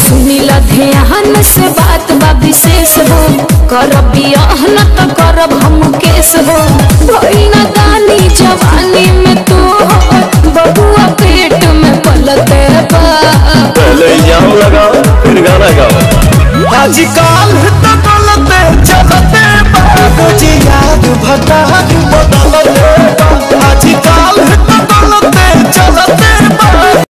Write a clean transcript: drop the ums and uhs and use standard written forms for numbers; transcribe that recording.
सुनील ध्यान से बात बा विशेष हो, करब बियाह न तो करब हम केस हो। भइना दानी जवानी में तू हो, बबुआ पेट में पलते बा। पहले इल्जाम लगाओ फिर गाना गाओ। आजकल तो गलते चलते बाबूजी याद भटा